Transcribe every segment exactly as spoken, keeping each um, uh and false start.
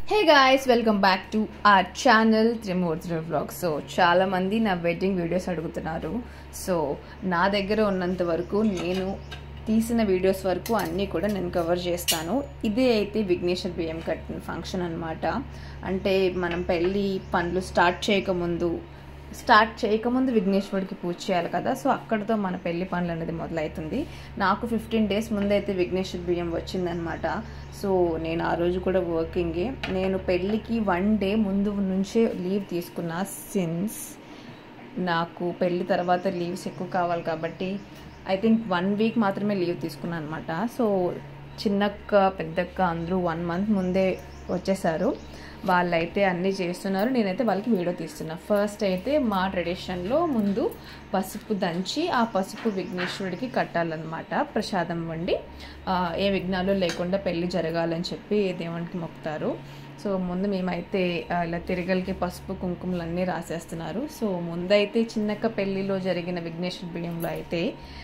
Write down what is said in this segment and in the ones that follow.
Hey guys, welcome back to our channel Trimurthi vlogs. So చాలా మంది నా వెడ్డింగ్ వీడియోస్ అడుగుతున్నారు. సో నా దగ్గర ఉన్నంత వరకు నేను తీసిన వీడియోస్ వరకు అన్నీ కూడా నేను కవర్ చేస్తాను. ఇదే అయితే విఘ్నేశ్వర్ బియ్యం కట్టిన ఫంక్షన్ అనమాట. అంటే మనం పెళ్ళి పనులు స్టార్ట్ చేయకముందు స్టార్ట్ చేయకముందు విఘ్నేశ్వరుడికి పూజ చేయాలి కదా. సో అక్కడితో మన పెళ్లి పనులు అనేది మొదలవుతుంది. నాకు ఫిఫ్టీన్ డేస్ ముందు అయితే విఘ్నేశ్వర్ బియ్యం వచ్చిందనమాట. సో నేను ఆ రోజు కూడా వర్కింగే. నేను పెళ్ళికి వన్ డే ముందు నుంచే లీవ్ తీసుకున్నా. సిన్స్ నాకు పెళ్ళి తర్వాత లీవ్స్ ఎక్కువ కావాలి కాబట్టి ఐ థింక్ వన్ వీక్ మాత్రమే లీవ్ తీసుకున్నాను అనమాట. సో చిన్నక్క పెద్దక్క అందరూ వన్ మంత్ ముందే వచ్చేసారు. వాళ్ళైతే అన్నీ చేస్తున్నారు, నేనైతే వాళ్ళకి వీడియో తీస్తున్నా. ఫస్ట్ అయితే మా ట్రెడిషన్లో ముందు పసుపు దంచి ఆ పసుపు విఘ్నేశ్వరుడికి కట్టాలన్నమాట. ప్రసాదం వండి ఏ విఘ్నాలు లేకుండా పెళ్ళి జరగాలని చెప్పి దేవునికి మొక్కుతారు. సో ముందు మేమైతే ఇలా తిరగలికి పసుపు కుంకుమలు అన్నీ రాసేస్తున్నారు. సో ముందైతే చిన్నక్క పెళ్ళిలో జరిగిన విఘ్నేశ్వర బియ్యంలో అయితే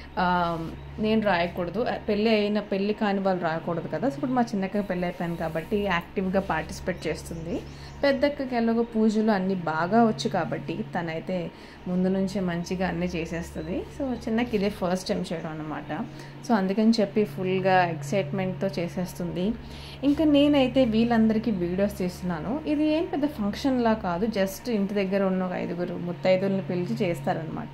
నేను రాయకూడదు, పెళ్ళి అయిన పెళ్ళి కాని వాళ్ళు రాయకూడదు కదా. సో ఇప్పుడు మా చిన్నక్క పెళ్ళి అయిపోయాను కాబట్టి యాక్టివ్గా పార్టిసిపేట్ చేస్తుంది. పెద్దక్కకి ఎలాగో పూజలు అన్నీ బాగా వచ్చు కాబట్టి తనైతే ముందు నుంచే మంచిగా అన్నీ చేసేస్తుంది. సో చిన్నకి ఇదే ఫస్ట్ టైం చేయడం అనమాట. సో అందుకని చెప్పి ఫుల్గా ఎక్సైట్మెంట్తో చేసేస్తుంది. ఇంకా నేనైతే వీళ్ళందరికీ వీడియోస్ తీస్తున్నాను. ఇది ఏం పెద్ద ఫంక్షన్లా కాదు, జస్ట్ ఇంటి దగ్గర ఉన్న ఒక ఐదుగురు ముత్తైదుల్ని పిలిచి చేస్తారనమాట.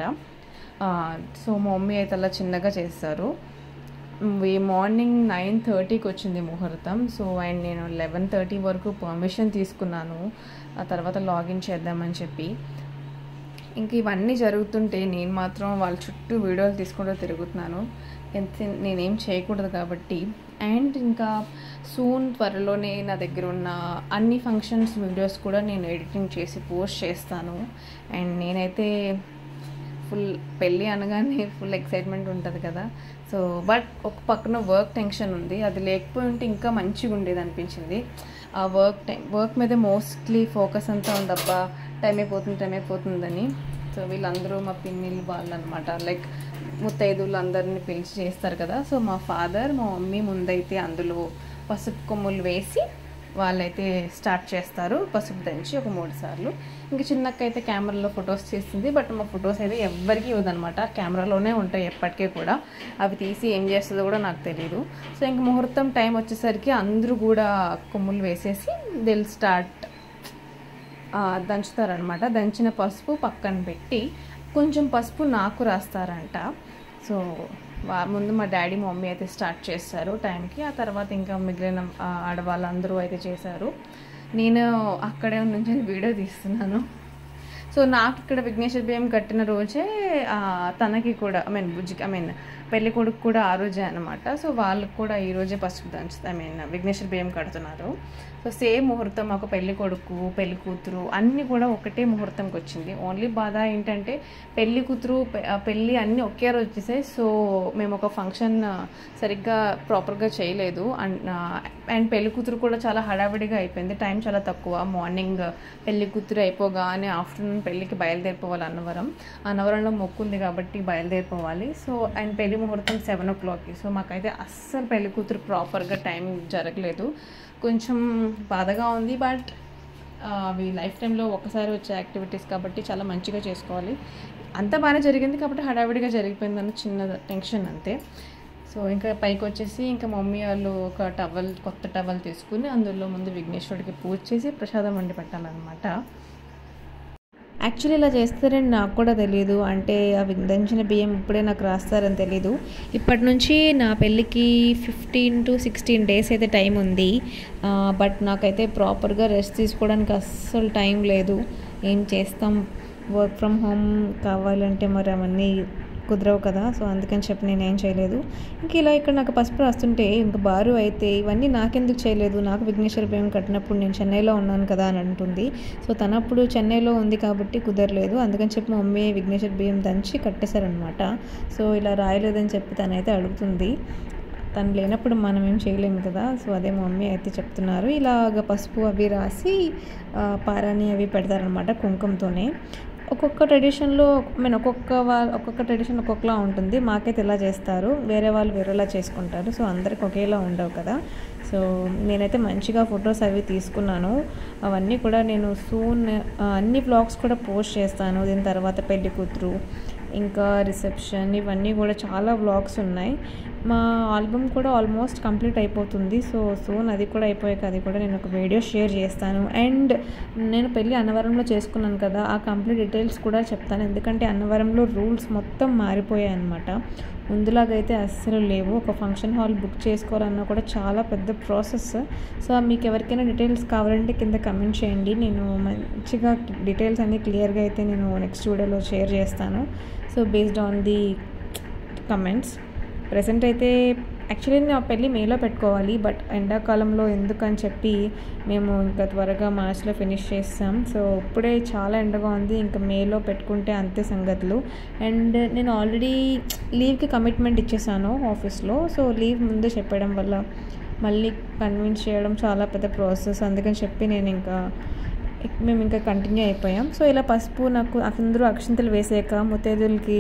సో మా మమ్మీ అయితే అలా చిన్నగా చేస్తారు. ఈ మార్నింగ్ నైన్ థర్టీకి వచ్చింది ముహూర్తం. సో అండ్ నేను లెవెన్ థర్టీ వరకు పర్మిషన్ తీసుకున్నాను, ఆ తర్వాత లాగిన్ చేద్దామని చెప్పి. ఇంక ఇవన్నీ జరుగుతుంటే నేను మాత్రం వాళ్ళ చుట్టూ వీడియోలు తీసుకుంటూ తిరుగుతున్నాను. ఎంత నేనేం చేయకూడదు కాబట్టి. అండ్ ఇంకా సూన్ త్వరలోనే నా దగ్గర ఉన్న అన్ని ఫంక్షన్స్ వీడియోస్ కూడా నేను ఎడిటింగ్ చేసి పోస్ట్ చేస్తాను. అండ్ నేనైతే ఫుల్ పెళ్ళి అనగానే ఫుల్ ఎక్సైట్మెంట్ ఉంటుంది కదా. సో బట్ ఒక పక్కన వర్క్ టెన్షన్ ఉంది, అది లేకపోయి ఉంటే ఇంకా మంచిగా ఉండేది అనిపించింది. ఆ వర్క్ టైం వర్క్ మీద మోస్ట్లీ ఫోకస్ అంతా ఉందబ్బా, టైం అయిపోతుంది టైం అయిపోతుందని. సో వీళ్ళందరూ మా పిన్నిలు వాళ్ళు అనమాట, లైక్ ముత్తైదులు అందరిని పిలిచి చేస్తారు కదా. సో మా ఫాదర్ మా మమ్మీ ముందైతే అందులో పసుపు కొమ్ములు వేసి వాళ్ళైతే స్టార్ట్ చేస్తారు, పసుపు దంచి ఒక మూడు సార్లు. ఇంకా చిన్నక్క అయితే కెమెరాలో ఫొటోస్ చేస్తుంది. బట్ మా ఫొటోస్ అయితే ఎవ్వరికీ ఇవ్వదనమాట, కెమెరాలోనే ఉంటాయి ఎప్పటికీ కూడా. అవి తీసి ఏం చేస్తుందో కూడా నాకు తెలియదు. సో ఇంక ముహూర్తం టైం వచ్చేసరికి అందరూ కూడా కొమ్ములు వేసేసి దిల్ స్టార్ట్ దంచుతారనమాట. దంచిన పసుపు పక్కన పెట్టి కొంచెం పసుపు నాకు రాస్తారంట. సో ముందు మా డాడీ మమ్మీ అయితే స్టార్ట్ చేస్తారు టైంకి, ఆ తర్వాత ఇంకా మిగిలిన ఆడవాళ్ళందరూ అయితే చేశారు. నేను అక్కడే నుంచి వీడియో తీస్తున్నాను. సో నాకు ఇక్కడ విఘ్నేశ్వర బియ్యం కట్టిన రోజే తనకి కూడా ఐ మీన్ బుజ్జికి ఐ మీన్ పెళ్లి కొడుకు కూడా ఆ రోజే అనమాట. సో వాళ్ళకి కూడా ఈరోజే పసుపు దంచుతా ఐ మీన్ విఘ్నేశ్వర బియ్యం కడుతున్నారు. సో సేమ్ ముహూర్తం ఒక పెళ్లి కొడుకు పెళ్లి కూతురు అన్నీ కూడా ఒకటే ముహూర్తంకి వచ్చింది. ఓన్లీ బాధ ఏంటంటే పెళ్లి కూతురు పెళ్ళి అన్నీ ఒకే రోజు వచ్చేసాయి. సో మేము ఒక ఫంక్షన్ సరిగ్గా ప్రాపర్గా చేయలేదు. అండ్ పెళ్లి కూతురు కూడా చాలా హడావిడిగా అయిపోయింది, టైం చాలా తక్కువ. మార్నింగ్ పెళ్లి కూతురు అయిపోగానే ఆఫ్టర్నూన్ పెళ్ళికి బయలుదేరిపోవాలి. అన్నవరం అన్నవరంలో మొక్కు ఉంది కాబట్టి బయలుదేరిపోవాలి. సో అండ్ పెళ్లి ముహూర్తం సెవెన్ ఓ క్లాక్కి. సో మాకైతే అస్సలు పెళ్లి కూతురు ప్రాపర్గా టైం జరగలేదు, కొంచెం బాధగా ఉంది. బట్ అవి లైఫ్ టైంలో ఒకసారి వచ్చే యాక్టివిటీస్ కాబట్టి చాలా మంచిగా చేసుకోవాలి. అంతా బాగానే జరిగింది కాబట్టి హడావిడిగా జరిగిపోయిందన్న చిన్న టెన్షన్ అంతే. సో ఇంకా పైకి వచ్చేసి ఇంకా మమ్మీ వాళ్ళు ఒక టవల్ కొత్త టవల్ తీసుకుని అందులో ముందు విఘ్నేశ్వరుడికి పూజ చేసి ప్రసాదం వండి పెట్టాలన్నమాట. యాక్చువల్లీ ఇలా చేస్తారని నాకు కూడా తెలియదు, అంటే అవి దంచిన బియ్యం ఇప్పుడే నాకు రాస్తారని తెలీదు. ఇప్పటి నుంచి నా పెళ్ళికి ఫిఫ్టీన్ టు సిక్స్టీన్ డేస్ అయితే టైం ఉంది. బట్ నాకైతే ప్రాపర్గా రెస్ట్ తీసుకోవడానికి అస్సలు టైం లేదు. ఏం చేస్తాం, వర్క్ ఫ్రమ్ హోమ్ కావాలంటే మరి అవన్నీ కుదరవు కదా. సో అందుకని చెప్పి నేనేం చేయలేదు. ఇంక ఇలా ఇక్కడ నాకు పసుపు రాస్తుంటే ఇంకా బారు అయితే ఇవన్నీ నాకెందుకు చేయలేదు, నాకు విఘ్నేశ్వర బియ్యం కట్టినప్పుడు నేను చెన్నైలో ఉన్నాను కదా అని అంటుంది. సో తనప్పుడు చెన్నైలో ఉంది కాబట్టి కుదరలేదు, అందుకని చెప్పి మా మమ్మీ విఘ్నేశ్వర బియ్యం దంచి కట్టేశారనమాట. సో ఇలా రాయలేదని చెప్పి తనైతే అడుగుతుంది. తను లేనప్పుడు మనం ఏం చేయలేము కదా. సో అదే మా మమ్మీ అయితే చెప్తున్నారు. ఇలాగ పసుపు అవి రాసి పారాని అవి పెడతారనమాట కుంకుమతోనే. ఒక్కొక్క ట్రెడిషన్లో మీన్ ఒక్కొక్క వాళ్ళ ఒక్కొక్క ట్రెడిషన్ ఒక్కొక్కలా ఉంటుంది. మాకైతే ఇలా చేస్తారు, వేరే వాళ్ళు వేరేలా చేసుకుంటారు. సో అందరికి ఒకేలా ఉండవు కదా. సో నేనైతే మంచిగా ఫొటోస్ అవి తీసుకున్నాను. అవన్నీ కూడా నేను సూన్ అన్ని వ్లాగ్స్ కూడా పోస్ట్ చేస్తాను. దీని తర్వాత పెళ్లి కూతురు, ఇంకా రిసెప్షన్, ఇవన్నీ కూడా చాలా వ్లాగ్స్ ఉన్నాయి. మా ఆల్బమ్ కూడా ఆల్మోస్ట్ కంప్లీట్ అయిపోతుంది. సో సూన్ అది కూడా అయిపోయాక అది కూడా నేను ఒక వీడియో షేర్ చేస్తాను. అండ్ నేను పెళ్ళి అన్నవరంలో చేసుకున్నాను కదా, ఆ కంప్లీట్ డీటెయిల్స్ కూడా చెప్తాను. ఎందుకంటే అన్నవరంలో రూల్స్ మొత్తం మారిపోయాయి అన్నమాట. ముందులాగైతే అస్సలు లేవు. ఒక ఫంక్షన్ హాల్ బుక్ చేసుకోవాలన్నా కూడా చాలా పెద్ద ప్రాసెస్. సో మీకు ఎవరికైనా డీటెయిల్స్ కావాలంటే కింద కమెంట్ చేయండి. నేను మంచిగా డీటెయిల్స్ అన్నీ క్లియర్గా అయితే నేను నెక్స్ట్ వీడియోలో షేర్ చేస్తాను. So based on the comments. Present అయితే యాక్చువల్లీ నా పెళ్ళి మేలో పెట్టుకోవాలి, బట్ ఎండాకాలంలో ఎందుకని చెప్పి మేము ఇంకా త్వరగా మార్చ్లో ఫినిష్ చేస్తాం. సో ఇప్పుడే చాలా ఎండగా ఉంది, ఇంకా మేలో పెట్టుకుంటే అంతే సంగతులు. అండ్ నేను ఆల్రెడీ లీవ్కి కమిట్మెంట్ ఇచ్చేసాను ఆఫీస్లో. సో లీవ్ ముందే చెప్పడం వల్ల మళ్ళీ కన్విన్స్ చేయడం చాలా పెద్ద ప్రాసెస్. అందుకని చెప్పి నేను ఇంకా మేము ఇంకా కంటిన్యూ అయిపోయాం. సో ఇలా పసుపు నాకు అందరూ అక్షింతలు వేసాక ముత్తైదులకి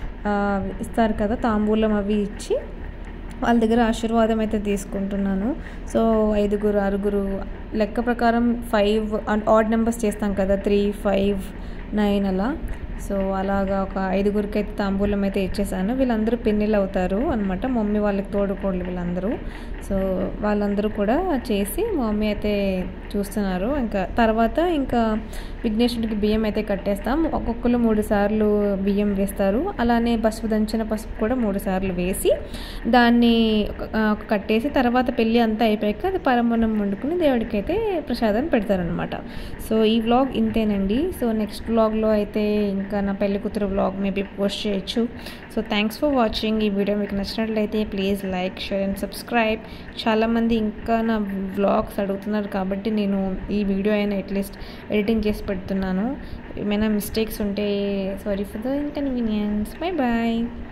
ఇస్తారు కదా, తాంబూలం అవి ఇచ్చి వాళ్ళ దగ్గర ఆశీర్వాదం అయితే తీసుకుంటున్నాను. సో ఐదుగురు ఆరుగురు లెక్క ప్రకారం ఫైవ్ ఆడ్ నెంబర్స్ చేస్తాం కదా, త్రీ ఫైవ్ నైన్ అలా. సో అలాగా ఒక ఐదుగురికి అయితే తాంబూలం అయితే ఇచ్చేసాను. వీళ్ళందరూ పిన్నిలు అవుతారు అనమాట, మమ్మీ వాళ్ళకి తోడుకోళ్ళు వీళ్ళందరూ. సో వాళ్ళందరూ కూడా చేసి మా మమ్మీ అయితే చూస్తున్నారు. ఇంకా తర్వాత ఇంకా విఘ్నేశ్వరుడికి బియ్యం అయితే కట్టేస్తాం. ఒక్కొక్కరు మూడు సార్లు బియ్యం వేస్తారు. అలానే పసుపు దంచిన పసుపు కూడా మూడు సార్లు వేసి దాన్ని కట్టేసి తర్వాత పెళ్ళి అంతా అయిపోయాక అది పరమన్నం వండుకుని దేవుడికి అయితే ప్రసాదం పెడతారనమాట. సో ఈ వ్లాగ్ ఇంతేనండి. సో నెక్స్ట్ వ్లాగ్లో అయితే ఇంకా నా పెళ్లి కూతురు వ్లాగ్ మేబీ పోస్ట్ చేయొచ్చు. So thanks for watching. ఈ వీడియో మీకు నచ్చినట్లయితే please like, share and subscribe. చాలామంది ఇంకా నా వ్లాగ్స్ అడుగుతున్నారు కాబట్టి నేను ఈ వీడియో అయినా అట్లీస్ట్ ఎడిటింగ్ చేసి పెడుతున్నాను. ఏమైనా మిస్టేక్స్ ఉంటే sorry for the inconvenience. Bye bye.